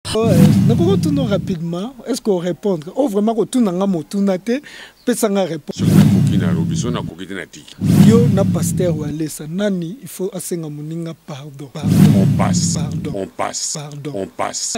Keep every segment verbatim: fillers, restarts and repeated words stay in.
Nous pouvons tourner rapidement. Est-ce qu'on répond? Oh, vraiment, on tourne en mot, tourne à te, peut-être répondre. Yo na pasteur ou alessa nani il faut asenga muninga pardon. On passe. Pardon. On passe. Pardon. On passe.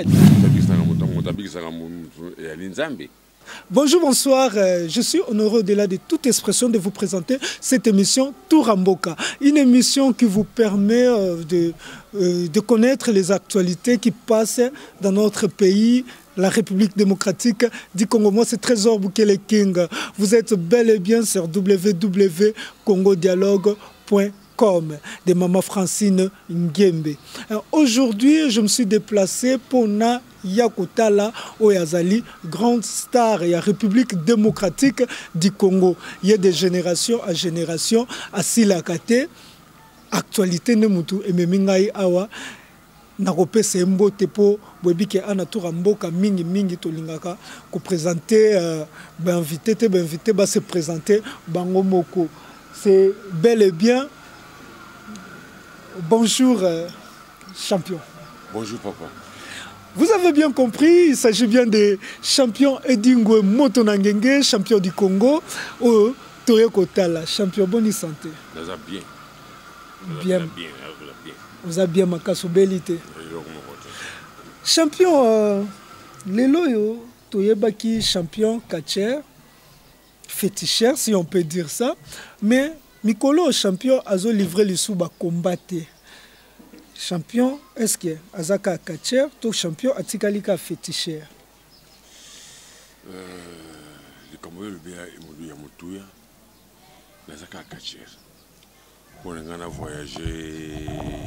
Bonjour, bonsoir. Je suis honoré au-delà de toute expression de vous présenter cette émission Touramboka. Une émission qui vous permet de, de connaître les actualités qui passent dans notre pays, la République démocratique du Congo. Moi, c'est Trésor Boukele King. Vous êtes bel et bien sur w w w point congo dialogue point com de Maman Francine Ngembe. Aujourd'hui, je me suis déplacé pour na Yakotala Oyazali, grande star et la République démocratique du Congo. Il y a des générations à génération à Silakate. Actualité Nemutu et Memingai Awa. Narope sembo tepo bwebike ana Touramboka mingi mingi tolingaka ko présenter euh, ben invité te ben invité ba se présenter bango moko. C'est bel et bien. Bonjour euh, champion. Bonjour papa. Vous avez bien compris, il s'agit bien des champions Edingwe Motonangenge, champion du Congo, ou Toyoko Tala, champion bonne santé. Vous avez bien. Bien. Bien. Vous avez bien ma casobélité. Champion, euh, Lelo yo, Toyebaki champion catcher, féticheur si on peut dire ça, mais Mikolo champion a livré le sous combattre. Champion, est-ce que Azaka catcher, tout champion Atikalika féticheur? Le Cameroun le bien évolué à Motouya, Azaka catcher. On a voyagé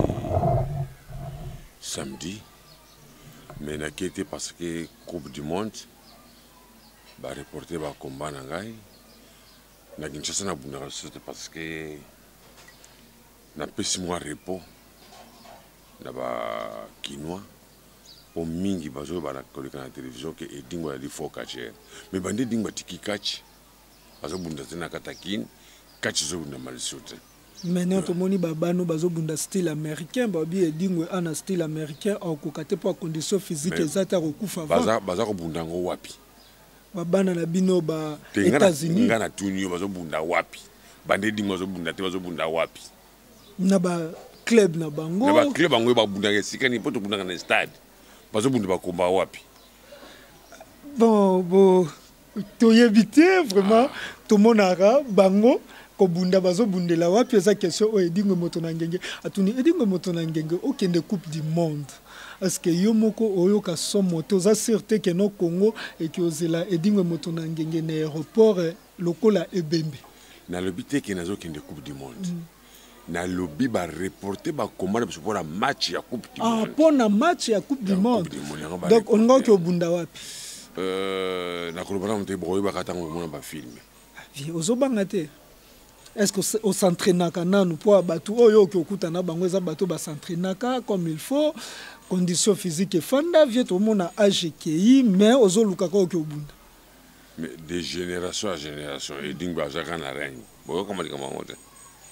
samedi, mais n'a quitté parce que Coupe du Monde, bah reporter bah combat nangai, n'a Kinshasa na bunda c'était parce que n'a pas six mois repos, n'a ba quinoa, au mingi bazo bah la collègue na télévision que Edingo a dit faux catcher, mais bandé Edingo tiki catch, bazo bunda tena katakin, catch zo bunda malsute. Maintenant, tout le monde a un style américain, babi Edingwe a un style américain en kokate pour conditions physiques exactes à recouvrir. Baza baza ko bundango wapi. Babana na bino ba États-Unis. Ngana tunyo bazo bunda wapi. Bande Edingwe bazo bunda te bazo bunda wapi. Na ba club na bango. Na ba club bango ba bunda sika ni poto bunda na stade. Bazo bunda ba komba wapi. Bon bon to yebité vraiment tout mon ara bango. Kobunda bazo bundela wapi eza question o Edingwe Motonangenge atuni Edingwe Motonangenge okende coupe du monde est-ce que yo moko oyoka son moto za certé que no Congo et que ozela Edingwe Motonangenge na aéroport lokola Ebembe na lobité que nazo kende coupe du monde na lobby ba reporter ba commande pour la match ya coupe du monde ah pour na match ya coupe du monde donc on nga ko bunda wapi euh na kolobana mte boyo ba katango mona ba film vi ozobanga te. Est-ce qu'on s'entraîne pour abattre oyo ki okutana bango eza bato ba s'entraîner comme il faut conditions physiques et fanda vieux tout le monde a âge ki mais ozo luka ko ki obunda mais de génération à génération et dingo azaka na reine boyo comment comment on dit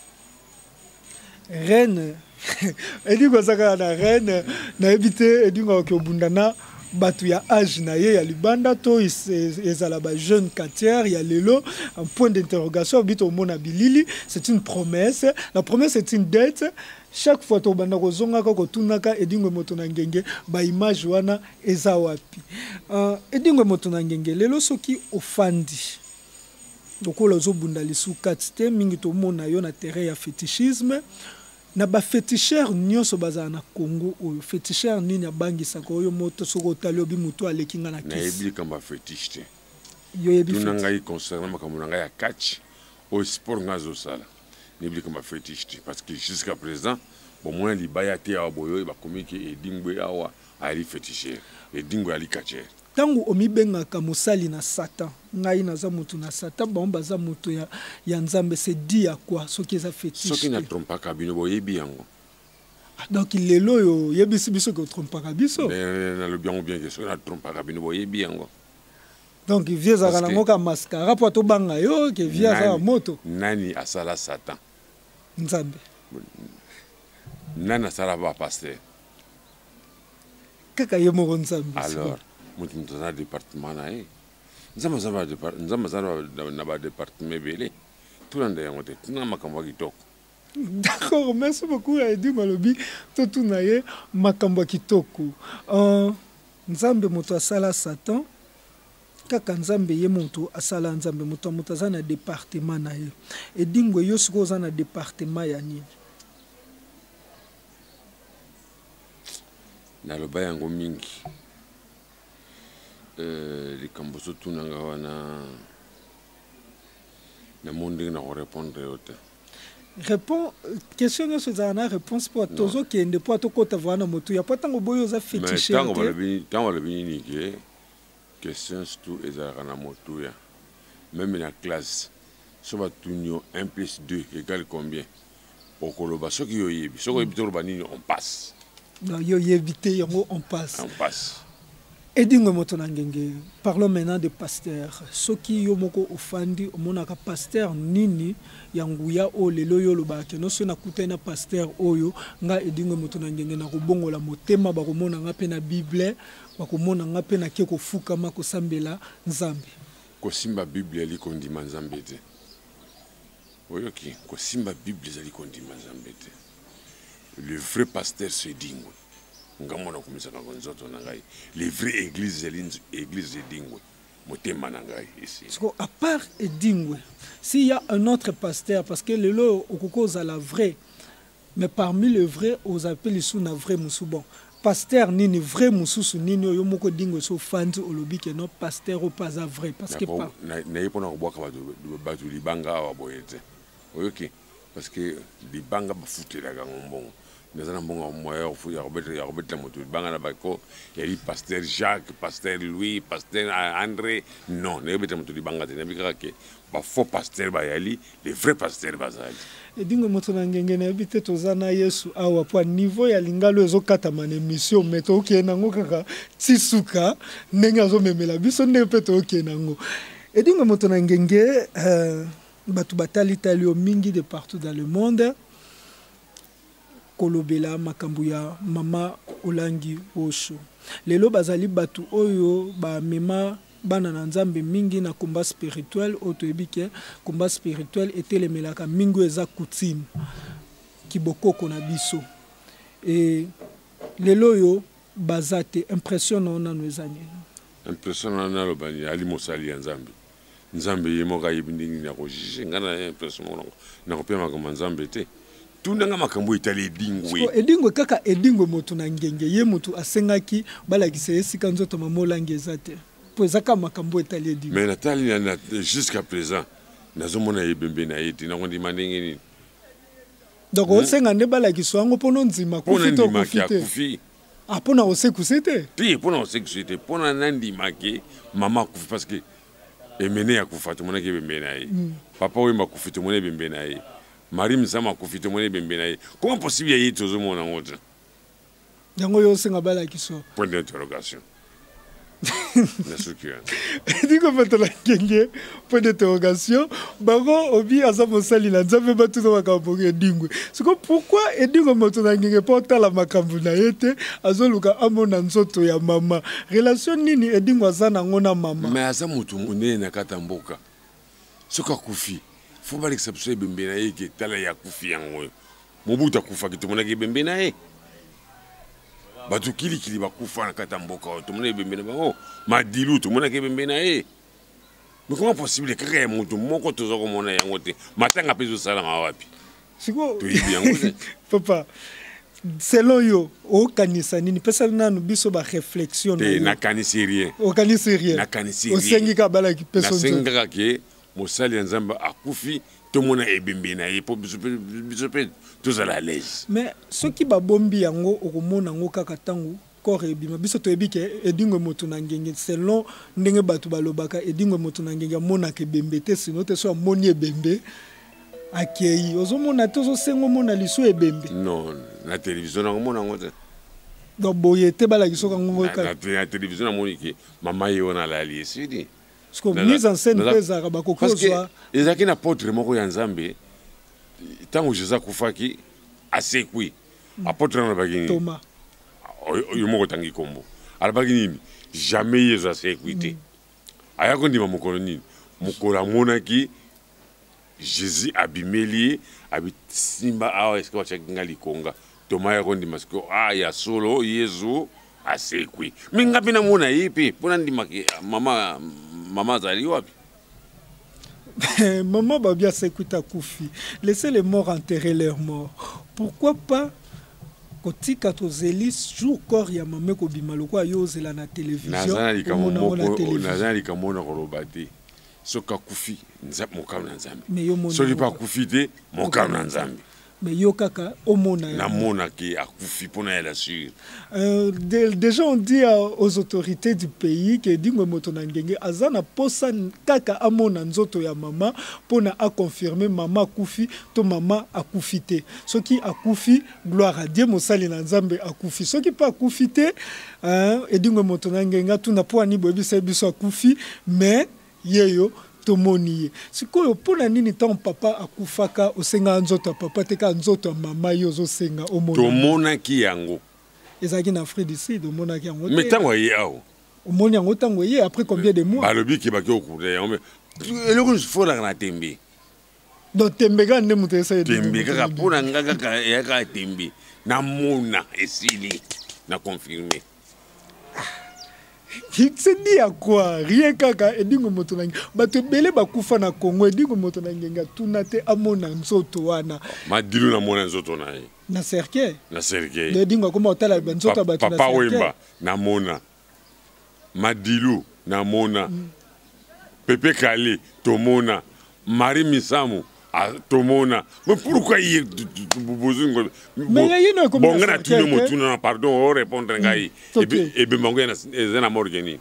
reine et dingo azaka na reine na ebité et dingo ki obunda na batu ya âge na ye ya libanda to ezala ba jeune quartier ya lelo un point d'interrogation bito mona bilili c'est une promesse la promesse est une dette chaque fois to banda kozonga ko tunaka Edingwe Motonangenge ba image wana eza wapi euh Edingwe Motonangenge lelo soki ofandi dokola zo bunda lisu katite mingi to mona yo na terrain ya fétichisme na ba féticheur nyonso baza na Congo oyo féticheur nini abangisa ko oyo moto soko talio bi mutu alekinga na kisi na yebi kamba fétiche yo yebi tunanga yi concernant makamuna ya catch au sport ngazo sala yebi kamba fétiche parce que jusqu'à présent bon moins libaya te ya boyo ba komiki Edingwe awa ali féticheur Edingwe ali catcher tangu omibengaka mosali na Satan ngai naza mutu na Satan ba baza mutu ya, ya nzambe c'est dit à quoi soki eza fétiche soki na trompaka bino boyebi yango donc lelo yo yebisi biso ko trompaka biso mais na le bien ou bien que soki na trompaka bino boyebi yango donc vieux za kana ngoka mascara po to banga yo ke vieux za moto nani asala Satan nzambe nani asala ba pasteur kaka ye moko nzambe. Alors mutu mutu na département na ye nzambe nzambe nzambe nzambe na ba département ebele tulanda yango te tuna makambo ya kitoko. D'accord, merci beaucoup Edi Malobi totuna ye makambo ya kitoko. Uh, nzambe moto asala Satan kaka nzambe ye moto asala nzambe moto moto aza na département na ye. Edingwe yo siko oza na département ya nini? Naloba yango mingi euh, likambo so tunanga wana na monde na répondre yote. Répond question que c'est une réponse pour tozo qui est de pour to kota wana moto ya patango boyo za fétiche. Mais tango bala bini tango bala bini ni ke question surtout ezalaka na moto ya même na classe so ba tunyo un plus deux égale combien okoloba soki yo yebi soko yebi to ba nini on passe. Non, yo éviter yango on passe. On passe. Edingo moto na ngenge. Parlons maintenant de pasteur. Soki yo moko ofandi omonaka pasteur nini yanguya o lelo yo lobaka no so na kutena pasteur oyo nga edingo moto na ngenge na kobongola motema ba komona nga pe na Bible ba komona nga pe na ke ko fuka mako sambela nzambe. Ko simba Bible ali kondima nzambe te. Oyoki ko simba Bible ali kondima nzambe te. Le vrai pasteur c'est Dingwe. Ngamona kumisaka konzoto na ngai. Les vraies églises églises Dingwe. Motema na ngai ici. Parce à part Dingwe, s'il y a un autre pasteur parce que le lo okokoza la vraie mais parmi le vrai aux appels sous na vrai musubo. Pasteur nini vrai mususu nini yo moko Dingwe so fandi olobi ke no pasteur o pas vrai parce que pas na na yepona ko boka batu libanga wa boyete. Oyoki parce que libanga ba futela ga ngombongo. Nous avons un moyen de moto. Il y a pasteur Jacques, pasteur Louis, pasteur André. Non, il y a un faux pasteur, les vrais pasteurs. Et donc, moto na ngenge na habité tozana Yesu awa po niveau ya lingalo ezo katama na émission meto ke nango kaka tisuka nenga zo memela biso ne peto ke nango. Et donc moto na ngenge euh batu batali talio mingi de partout dans le monde. Kolobela makambuya mama Olangi Osho. Lelo bazali batu oyo ba mema bana na nzambe mingi na combat spirituel otoyebike combat spirituel etelemelaka mingi eza coutume kibokoko na biso. Et lelo yo bazate impressionnant na nwezani. Impressionnant na lo bani ali mosali ya nzambe. Nzambe yemoka yibindingi na ko jije ngana impressionnant na ko pema comme nzambe te. Tunanga makambo itali Edingwe. Edingwe kaka Edingwe moto na ngenge ye moto asengaki balakisa esika nzoto mamolangi ezate. Po ezaka makambo itali Edingwe. Mais Nathalie jusqu'à présent nazomona yebembe na yeti na kondi mandenge ni. Donc on senga ne balakisa yango pono nzima kufito kufite. Ah pona osekusete. Ti pona osekusete pona nandi make mama kufi parce que emene ya kufata mona ke bembe na ye. Papa we makufite mona bembe na ye. Marie Mzama kufite mone bembenaye. Comment possible y a tout mon angote? Yango yo senga bala kiso. Point d'interrogation. La structure. Diko patala kenge point d'interrogation. Bago obi azamo sali la nzambe batu na makambo Edingwe. Siko pourquoi Edingwe moto na ngenge porta la makambo na yete azoluka amona nzoto ya mama. Relation nini Edingwe azana ngona mama? Mais aza mutu munene na katamboka. Soka kufi. Faut pas l'exception bembe na ye ke tala ya kufi yango. Mobuta kufa ki tumona ke bembe na ye. Batu kili kili ba kufa na katamboka tumona bembe na bango. Madilu tumona ke bembe na ye. Mais comment possible que rien mutu moko tozo ko mona yango te. Matanga pezo sala mawapi. Siko. To yibi yango te. Papa. Selon yo, o kanisa nini pesa nanu biso ba réflexion na. Na kanisi rien. O kanisi rien. Na kanisi rien. O sengi ka bala ki peso. Na senga ke Mosali nzamba akufi to mona ebembe na ye po bisope bisope tous à la l'aise. Mais ceux qui ba bombi yango okomona ngo kaka tangu corps ebima biso to ebike Edingwe moto na ngenge selon ndenge batu balobaka Edingwe moto na ngenge mona ke bembe te sino te so moni ebembe akei ozomona tozo sengo mona liso ebembe. Non, na télévision na mona ngo te. Donc boyete bala kisoka ngo ka. Na télévision na moni ke mama yona la liesidi. Parce que mise en scène pesa bakoko soit ezaki na apôtre moko ya nzambe tango Jésus kufaki asekwi apôtre na bagini Thomas yo moko tangi kombo alobaki nini jamais yezu asekwi te aya kondima mokolo nini mokolo amonaki Jésus abimeli ye abisimba awa eske batiaki nga likonga toma ya kondima siko ah ya solo yezu asekwi mi ngapi namona ye mpe mpona ndimaki mama mama azali wapi Maman Babia Sekuita Koufi, laissez les morts enterrer leurs morts. Pourquoi pas kotika tozelis jour corps ya mame ko bimaloko ayozela na télévision nazana likamoko nazana likamona kolobate soka kufi nzambe mokam na nzambe soki pa kufi te mokam na nzambe mais yo kaka omona na mona ki akufi pona elle assure. Euh, déjà on dit aux autorités du pays que dingwe moto na ngenge azana posa kaka amona nzoto ya mama pona a confirmer mama akufi to mama akufi te soki akufi gloire à Dieu mosali na nzambe akufi soki pa akufi te hein et dingwe moto na ngenge tuna po ani bobi sa biso akufi mais yeyo tomoni sikoyo pona nini tant papa akufaka osenga nzoto papa te ka nzoto mama yo zo senga omona tomona ki yango ezaki na Afrique du Sud omona ki yango mais tango ye awo omoni yango tango ye après combien de mois balobi ki baki okude mais eloko fola na tembe donc tembe ga nde muto esa tembe kaka pona ngaka ka ya ka tembe na mona esili na confirmer. C'est dit à quoi? Rien kaka edingo moto na ngenga. Bato bele bakufa na Congo edingo moto na ngenga tunate amona nzoto wana. Madilu na mona nzoto na ye. Na serke. Na serke. Edingo koma otala nzoto bato na serke. Papa Wemba na mona. Madilu na mona. Mm. Pepe Kale to mona. Marie Misamu a tomona. Mais pourquoi il besoin mais il y a une comme bon ngana tunu mo tunu pardon on répondre ngai et be mango na zena morgeni.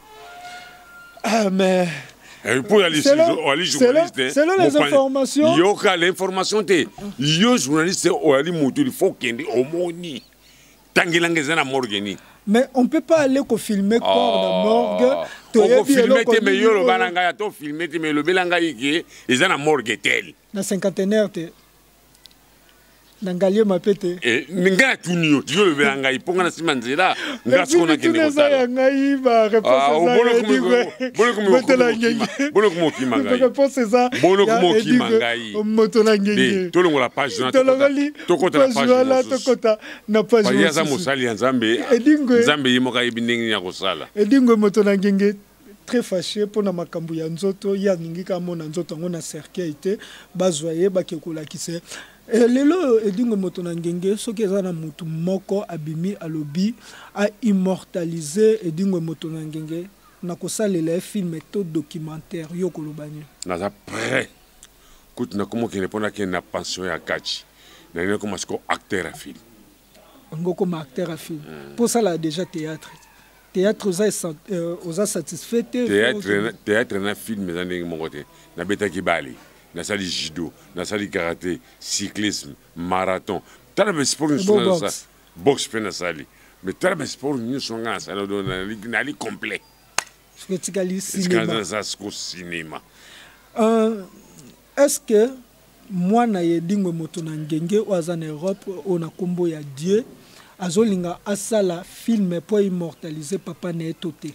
Ah mais pour aller journaliste selon les informations yo ka l'information te yo journaliste o ali mutu il faut kende omoni tangilanga zena morgeni. Mais on ne peut pas aller ko filmer corps dans morgue. On filmer te mais yo lo balanga ya to filmer te mais lo belanga yiki ezana morgue tel. Na cinquantenaire te. Nangalie mapete. Eh ninga tunio yo lo belanga iponga na simanzela ngasko na kende ko tala. Ngai ba réponse ça. Bolo ko mo bolo ko mo ki mangai. Réponse ça. Bolo ko mo ki mangai. Moto na ngenge. To longo la page journal. To kota la page journal. To kota na page journal. Ya za mosali ya Nzambe. Nzambe yimo ka ibindingi ya kosala. Edingo moto na ngenge très fâché pour na makambu ya nzoto ya ningi ka mona nzoto ngona cercueil te bazwaye bakekola kise. Lelo edingo moto na ngenge soki eza na mutu moko abimi alobi a immortaliser edingo moto na ngenge na kosalela film to documentaire yo kolobani naza prêt kuti na komo kene pona ke na pension ya kachi na ne komo sko acteur à film ngoko ma acteur à film pour ça là déjà théâtre théâtre aux a satisfait théâtre théâtre na film za ndenge moko te na betaki bali na sali judo, na sali karaté, cyclisme, marathon. Tala be sport ni songa sa boxe pe na sali. Mais tala be sport ni songa sa na do na li complet. Ce que tu as cinéma. Ça c'est cinéma. Euh est-ce que moi na yedingo moto na ngenge oza na Europe on a kombo ya Dieu azolinga asala film pour immortaliser papa na etote.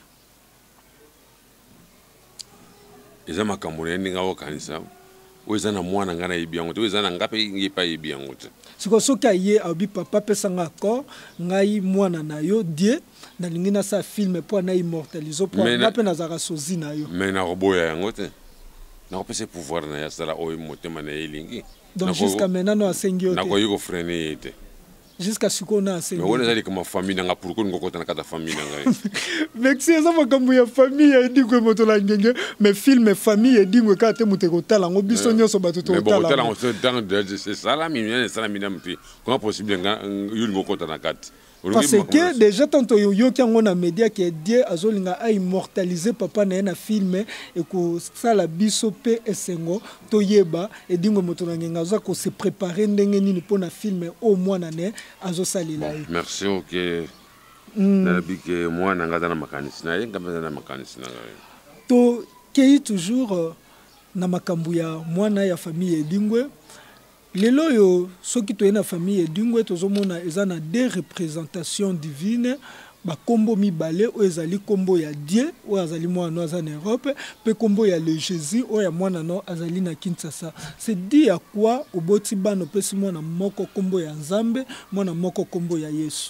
Eza makambo na ndinga o kanisa. Oezana mwana ngana yibiango te oezana ngape ngipa yibiango te siko soki aye abi papa pesanga accord ngai mwana na yo die na lingi na sa film po na immortaliser po ngape na zaka sozi na yo mais na roboya yango te na kopese pouvoir na ya sala oyo motema na elingi donc jusqu'à maintenant no asengi yo te na ko yiko freiner yete jusqu'à ce qu'on a asengi mais on ezali comme famille nga pourquoi ngokota na kata famille ngai mais si ça makambo ya famille ya dingwe moto la ngenge mais film famille dingwe ka te muteko tala ngo biso nyoso bato to tala mais bon tala dans c'est ça la mimi ça la mimi comment possible nga yuli ngokota na kata parce que déjà tantôt yo qui ngona média qui Dieu azolinga a immortaliser papa na na film et ko sala biso pe esengo to yeba et dingo moto na ngenga za ko se préparer ndenge nini pona film au moins na ne azo salila. Merci OK. Na bike moi na ngata na makanisi na yenga na makanisi na to kei toujours na makambu ya mwana ya famille dingwe lelo yo soki to na famille edingwe tozomona eza na des représentations divines ba kombo mibale o ezali kombo ya Dieu o azali mwana aza na Europe pe kombo ya le Jésus o ya mwana no azali na Kinshasa. C'est dit à quoi oboti bano pesi mwana moko kombo ya Nzambe mwana moko kombo ya Yesu.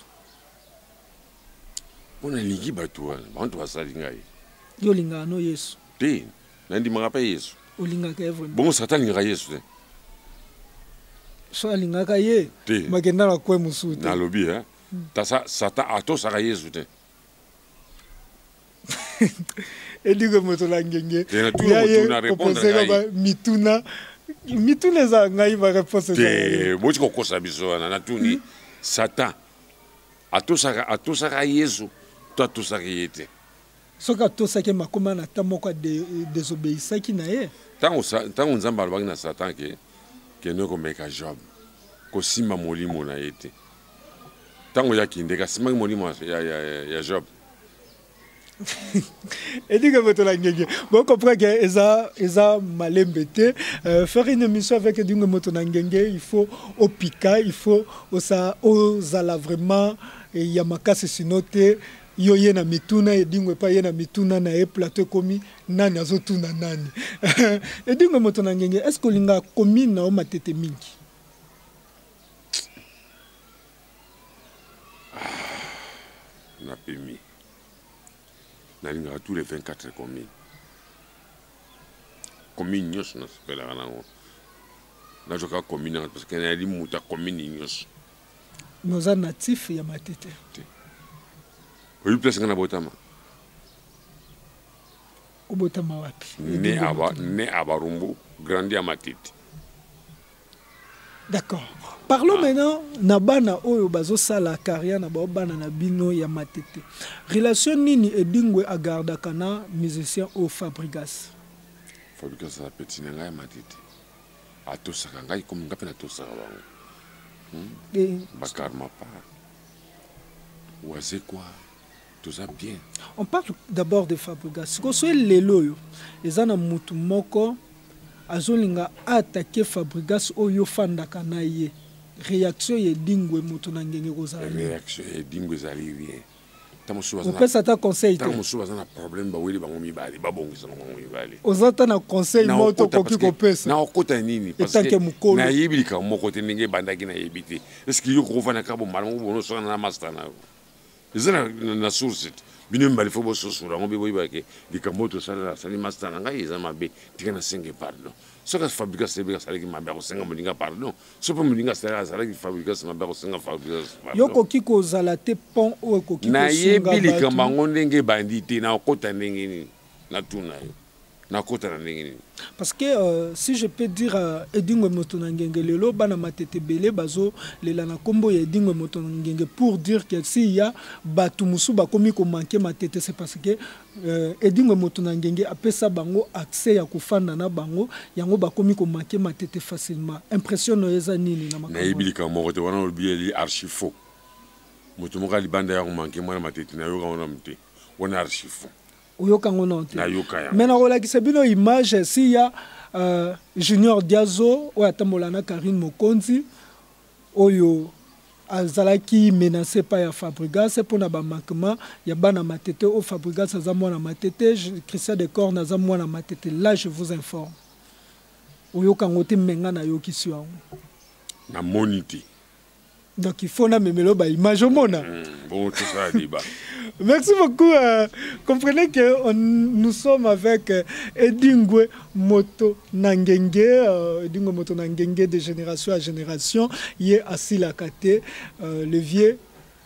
Pona lingi batwa bantu basali ngai Yo linga no Yesu te nandi mangapa Yesu olinga ka evre bon Satan linga Yesu te so alinga ka ye magenda na kwe musu te na lobi hein tasa Satan ato saka Yesu te edigo moto la ngenge ya ye répondre ba mituna mituna za ngai ba réponse te bochi ko kosa biso na tuni Satan ato saka ato saka Yesu to ato saka yete soka to saka makoma na tamoko de désobéissaki na ye tango tango Nzamba alobaki na Satan ke ke no ko meka Job ko simba molimo na yete tango ya kindeka simba molimo ya ya ya Job et dit que votre langue bon comprend que eza eza malembete faire une émission avec dingo motonangenge il faut au pika il faut au ça aux ala vraiment et yamakase sinote yo yena mituna et dingo pa yena mituna na e plateau komi nani azotuna nani et dingo motonangenge est-ce que linga komi na o matete mingi na pemi nalinga tous les vingt-quatre communes commune nyos na spela nango na joka commune parce que na li muta commune nyos nos natifs ya matete oyi place ngana botama obotama wapi ne aba ne abarumbu grandi à matete. D'accord. Parlons ah. maintenant nabana oyo bazo sala carrière na bana na bino ya matete. Relation nini edingwe agarda kana musicien au Fabregas. Fabregas a petit na ya matete. Ato saka ngai comme ngapena to saka bango. Hmm? Bakar mapa. Ou c'est quoi? Tout ça bien. On parle d'abord de Fabregas. Ko so lelo yo ezana mutu moko azolinga attaquer Fabregas oyo fandaka na ye. Réaction ye dingwe mutu na ngenge kozala. Réaction ye dingwe zali bien. Tamosu bazana. Opesa ta conseil te. Tamosu bazana problème ba weli bango mibali ba bongisa bango mibali. Ozata na conseil moto koki kopesa. Na okota nini parce que na yibika moko te ninge bandaki na yibite. Est-ce que yo ko fana ka bo malamu bono so na master na. Ezana na source. Bino mbali fo bo sosura ngo bibo ibake likamoto sala sali master na ngai eza mabe tikana cinq pardon. Ce que Fabregas c'est bien ça qui m'a bien reçu moninga pardon. Ce que moninga c'est ça qui Fabregas m'a bien reçu Fabregas. Yoko kiko zalate pont o ko kiko na yebili kamba ngondenge banditi na okota ndenge ni na tuna yo. Na kota na ndenge ni. Parce que euh, si je peux dire uh, edingwe motonangenge lelo bana matete belé bazo lela na kombo ya edingwe motonangenge pour dire que si ya batu musu ba komi ko manquer matete c'est parce que euh, edingwe motonangenge apesa bango accès ya kufanda na bango yango ba komi ko manquer matete facilement impression no eza nini na makambo na yebili ka moko te wana obiye li archi faux moto moka li banda ya ko manquer mwana matete na yo ka ona mte wana archi faux. Oyoka ngonote. Mais na rolakisa bino image si ya uh, Junior Diazo o atambolana Karine Mokonzi oyo azalaki menacé par ya Fabregas pour na ba manquement ya bana matete o Fabregas za mwana matete Christian de Corne za mwana matete là je vous informe. Oyoka ngote menga na yokisi wango. Na moniti. Donc il faut na memelo ba image au mona. Mm, bon tout ça débat. Merci beaucoup. Euh, comprenez que on, nous sommes avec euh, Edingwe Moto Nangenge, euh, Edingwe Moto Nangenge de génération à génération. Il est assis la kate, euh, le vieux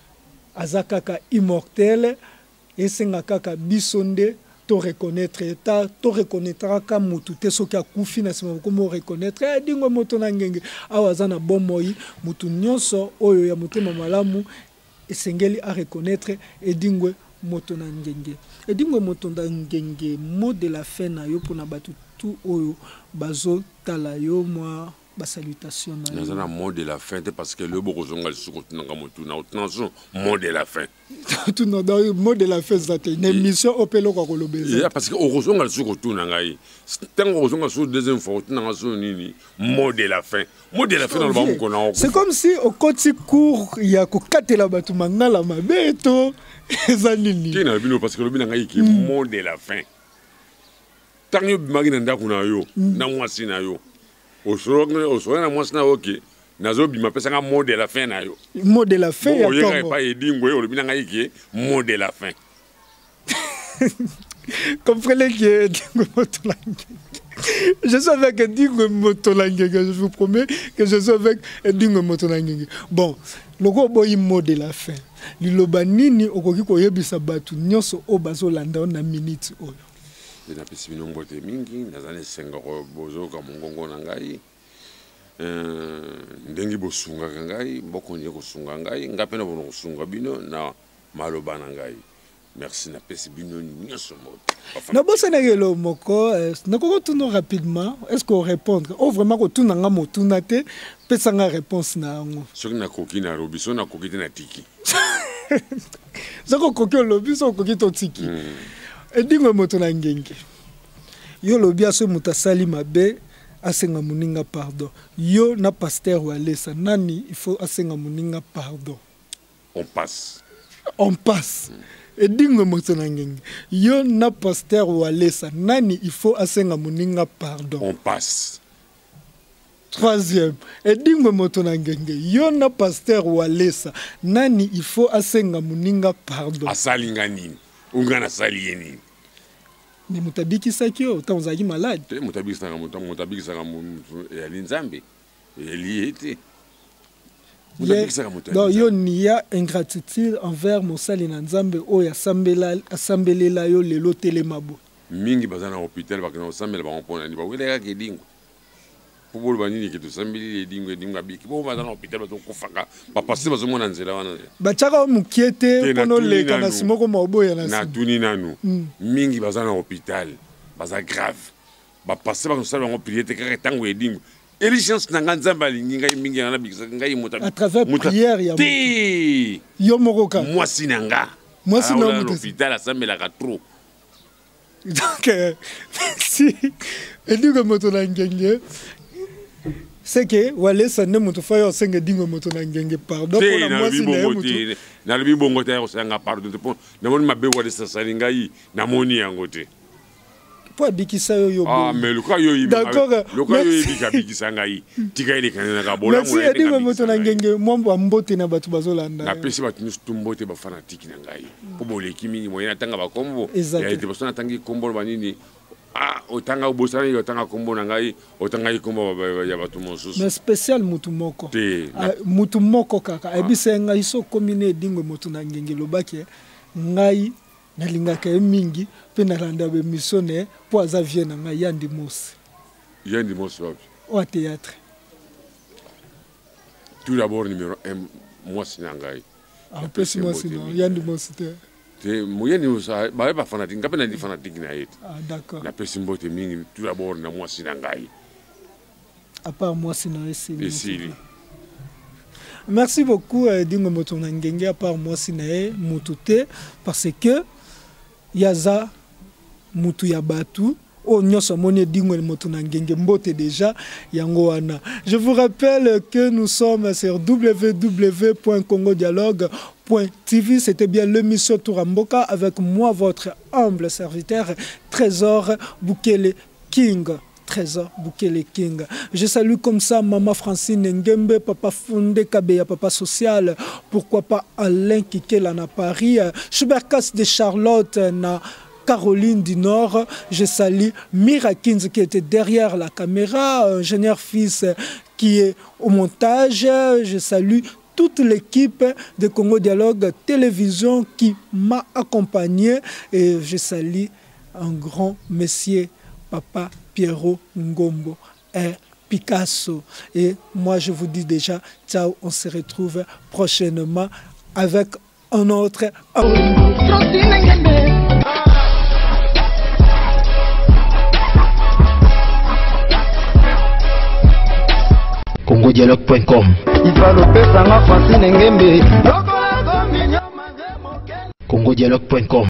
Azakaka immortel et Sengakaka bisonde. To reconnaître ta to reconnaîtra ka mutu te soka kufi na sima ko mo reconnaître Edingwe Moto Nangenge awazana bomoi mutu nyonso oyo ya mutema malamu esengeli a reconnaître Edingwe Moto Nangenge. Edingwe Moto Nangenge, mot de la fin na yo pona batu tout oyo bazo tala yo moi salutation. Nous avons un mot de la fin parce que le beau zongal sur le mot de la fin. Tout le mot de la fin, c'est une émission au Pélo Kolobé. Parce que au zongal sur le nangai. Tant au zongal sur deuxième fois, mot de la fin. Mot de la fin dans le banc qu'on a. C'est comme si au côté court, il y a quatre la batumanga la mabeto. Zanini. Qui n'a vu parce que le binangai qui mot de la fin. Tant que Maginanda kuna yo, na mwasi na yo. Osoro osoro na mwasi na oke. Nazo bima pesa nga mot de la fin na yo. Mot de la fin ya Congo. Oye pas edingo yo le binangai qui mot de la fin. Comprenez que Dingo Motolangue. Je suis avec Dingo Motolangue, je vous promets que je suis avec Dingo Motolangue. Bon, le gros boy mot de la fin. Liloba nini okoki koyebisa batu nyonso o bazolanda na minute oyo. Na pesi bino mbote mingi nazane senga ko bozoka mongongo na ngai. Euh ndengi bosunga ngai, bokonye kosunga ngai, ngapena bono kosunga bino na maloba na ngai. Merci na pesi bino nyonso mbote. Na bosa na yelo moko, na koko tuno rapidement, est-ce qu'on répondre? Oh vraiment ko tuna nga motuna te, pesa nga réponse na ngo. Soki na koki na robiso na koki te na tiki. Zako koki lobi so koki to tiki. Edingo motona ngenge. Yo lobi aso mutasali mabe asenga muninga pardon. Yo na pasteur walesa nani il faut asenga muninga pardon. On passe. On passe. Edingo motona ngenge. Yo na pasteur walesa nani il faut asenga muninga pardon. On passe. Troisième, edingo motona ngenge. Yo na pasteur walesa nani il faut asenga muninga pardon. Asalinga nini? Unga na sali nini? Mais mutabiki sakyo, utanzaki malade. Te mutabiki sanga mutam mutabiki sanga ya linzambe. Eli ete. Mutabiki sanga mutabiki. Donc yo niya ingratitude envers mosali na nzambe o ya sambela assembelela yo lelo telemabo. Mingi bazana hôpital bakana sambela ba mpona ni ba wela ka dingo. Pour banini que tout sambeli dingo dingo abiki. Bo bazana hôpital ba to kufaka. Ba passer bazo mona nzela wana. Ba chaka mukiete kono le kana simoko maboya na na tuni nanu. Mingi bazana hôpital. Baza grave. Ba passer ba nsala ngo priete ka tango edingo. Eli chance na nzamba linga mingi na bikisa ngai mota. À travers prière ya mutu. Yo moroka. Moi sinanga. Moi sinanga hôpital asambela ka trop. Donc si edingo motona ngenge c'est que wale sande mutu fayo senga dingo moto na ngenge pardon pour la moi si na mutu na libi bongo ta senga pardon pour na moni mabe wale sasali ngai na moni yango te po bikisa yo yo ah mais le cas yo yi d'accord le cas yo yi bikisa ngai tika ile kana na bola mo merci dingo moto na ngenge mombo mbote na batu bazolanda na pesi batu nyusu tumbote ba fanatique na ngai po bole kimi mo yana tanga ba kombo ya ite basona tangi kombo banini. Ah, otanga obosana otanga kombo na ngai otanga kombo ya batu mosusu mais spécial mutu moko mutu moko kaka ebisa ngai so commune dingo motu na ngenge lobaki ngai nalingaka mingi pe nalanda be missionnaire po aza vie na ngai yandi mos yandi mos au théâtre tout d'abord numéro un moi sinangai ah plus moi sinon yandi mos te moyeni usa ba ba fanatique ngapena di fanatique na yete ah d'accord na pesi mbote mingi tout d'abord na moi sinangai à part moi sinon ici. Merci beaucoup Dingo Motona Ngenge à part moi sinae mutute parce que yaza mutu ya batu o nyoso moni Dingo Motona Ngenge mbote déjà yango wana. Je vous rappelle que nous sommes sur w w w point congo dialogue point t v. C'était bien l'émission Touramboka avec moi votre humble serviteur Trésor Bukele King. Trésor Bukele King. Je salue comme ça Maman Francine Ngembe, Papa Fondé Kabeya, Papa Social, pourquoi pas Alain Kikela na Paris, Schubert Casse de Charlotte na Caroline du Nord. Je salue Mira Kinz qui était derrière la caméra, ingénieur fils qui est au montage. Je salue toute l'équipe de Congo Dialogue Télévision qui m'a accompagné et je salue un grand monsieur Papa Pierrot Ngombo et Picasso. Et moi, je vous dis déjà, ciao, on se retrouve prochainement avec un autre... congodialogue point com. congodialogue point com.